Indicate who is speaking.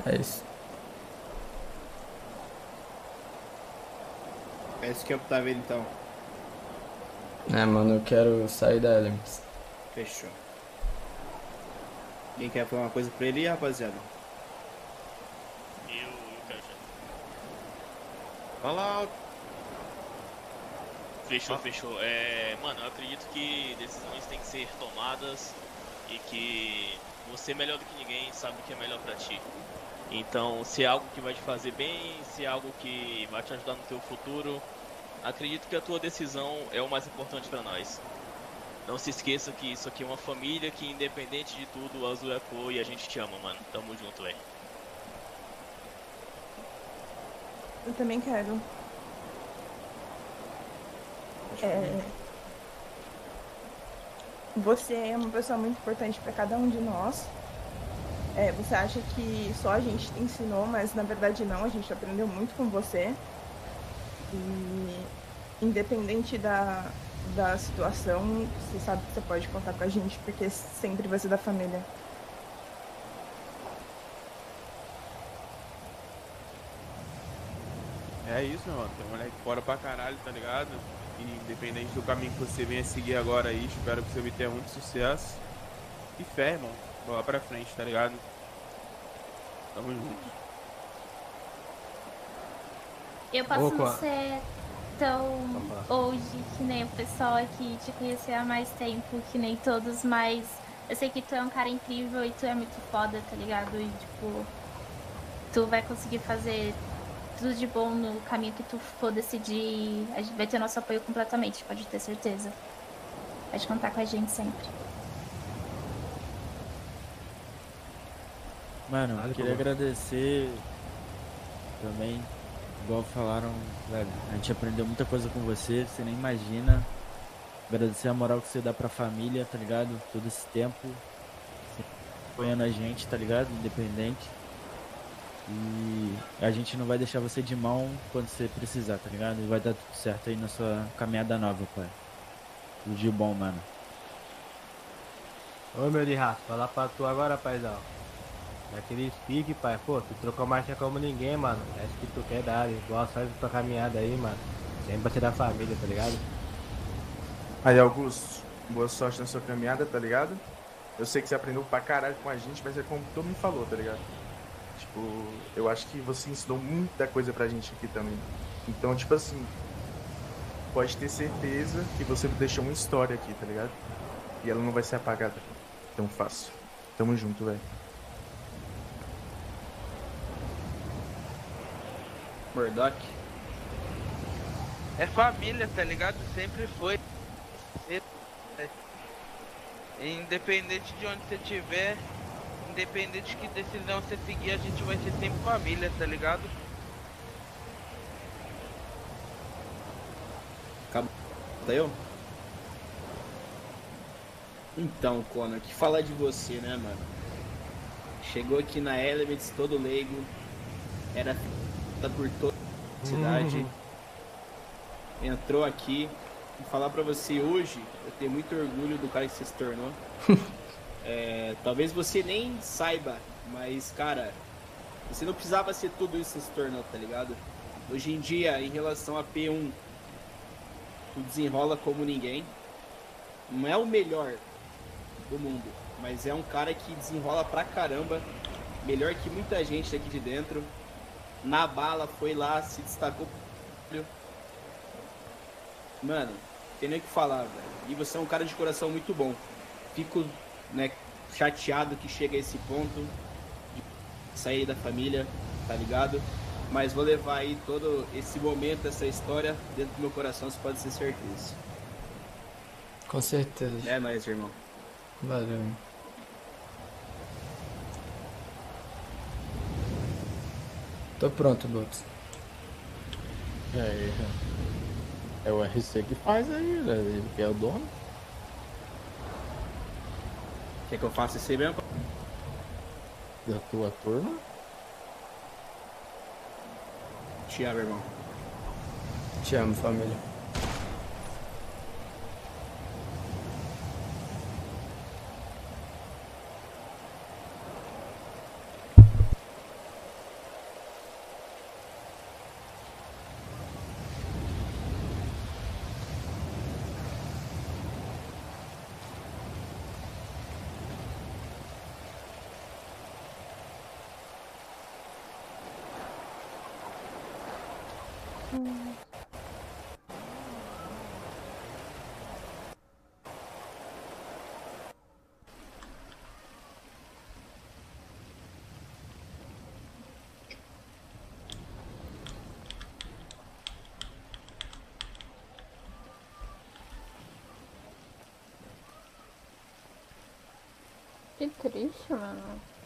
Speaker 1: É isso.
Speaker 2: É isso que eu tava vendo então.
Speaker 1: É, mano, eu quero sair da Elements.
Speaker 2: Fechou. Quem quer falar uma coisa pra ele, rapaziada?
Speaker 3: Eu quero já.
Speaker 4: Fala.
Speaker 3: Fechou, fechou. Mano, eu acredito que decisões têm que ser tomadas e que você melhor do que ninguém sabe o que é melhor pra ti. Então, se é algo que vai te fazer bem, se é algo que vai te ajudar no teu futuro, acredito que a tua decisão é o mais importante pra nós. Não se esqueça que isso aqui é uma família que, independente de tudo, o Azul é a cor e a gente te ama, mano. Tamo junto, velho.
Speaker 5: Eu também quero. É, Você é uma pessoa muito importante para cada um de nós. Você acha que só a gente te ensinou, mas na verdade não, a gente aprendeu muito com você. E independente da situação, você sabe que você pode contar com a gente, porque sempre vai ser da família.
Speaker 4: É isso, meu mano. Tem moleque fora pra caralho, tá ligado? E independente do caminho que você venha seguir agora aí, espero que você tenha muito sucesso. E fé, irmão. Bola pra frente, tá ligado? Tamo junto.
Speaker 6: Eu posso não
Speaker 7: Opa.
Speaker 6: ser tão
Speaker 7: Opa.
Speaker 6: hoje que nem o pessoal aqui te conhecer há mais tempo, que nem todos, mas eu sei que tu é um cara incrível e tu é muito foda, tá ligado? E tipo, tu vai conseguir fazer tudo de bom no caminho que tu for decidir. A gente vai ter nosso apoio completamente, pode ter certeza. Pode contar com a gente sempre.
Speaker 7: Mano,
Speaker 1: Vale,
Speaker 7: queria
Speaker 1: pô.
Speaker 7: agradecer também, igual falaram, velho, a gente aprendeu muita coisa com você, você nem imagina. Agradecer a moral que você dá pra família, tá ligado? Todo esse tempo, você apoiando a gente, tá ligado? Independente. E a gente não vai deixar você de mão quando você precisar, tá ligado? E vai dar tudo certo aí na sua caminhada nova, pai. Tudo de bom, mano.
Speaker 8: Ô meu de rato, falar pra tu agora, paizão. Daquele pique, pai. Pô, tu trocou marcha como ninguém, mano. É isso que tu quer dar. Boa sorte pra tua caminhada aí, mano. Sempre vai ser da família, tá ligado?
Speaker 9: Aí, Augusto, boa sorte na sua caminhada, tá ligado? Eu sei que você aprendeu pra caralho com a gente, mas é como todo mundo falou, tá ligado? Tipo, eu acho que você ensinou muita coisa pra gente aqui também. Então, tipo assim, pode ter certeza que você deixou uma história aqui, tá ligado? E ela não vai ser apagada tão fácil. Tamo junto, velho.
Speaker 2: Murdoch.
Speaker 10: É família, tá ligado? Sempre foi. Independente de onde você estiver, independente de que decisão você seguir, a gente vai ser sempre família, tá ligado?
Speaker 2: Acabou. Tá eu? Então, Conor, que falar de você, né, mano? Chegou aqui na Elements todo leigo, era f***da por toda a cidade. Entrou aqui. E falar pra você hoje, eu tenho muito orgulho do cara que você se tornou. Talvez você nem saiba, mas, cara, você não precisava ser tudo isso que você se tornou, tá ligado? Hoje em dia, em relação a P1, tu desenrola como ninguém. Não é o melhor do mundo, mas é um cara que desenrola pra caramba, melhor que muita gente daqui de dentro. Na bala, foi lá, se destacou. Mano, tem nem o que falar, velho. E você é um cara de coração muito bom. Fico, né, chateado que chega a esse ponto de sair da família, tá ligado? Mas vou levar aí todo esse momento, essa história dentro do meu coração, você pode ter certeza.
Speaker 1: Com certeza.
Speaker 2: É nóis, irmão.
Speaker 1: Valeu. Tô pronto, Box.
Speaker 11: É o RC que faz aí, né? Ele que é o dono.
Speaker 2: Quer que eu faça isso aí mesmo?
Speaker 11: Da tua turma.
Speaker 2: Te amo, irmão.
Speaker 1: Te amo, família.
Speaker 6: Que triste, mano.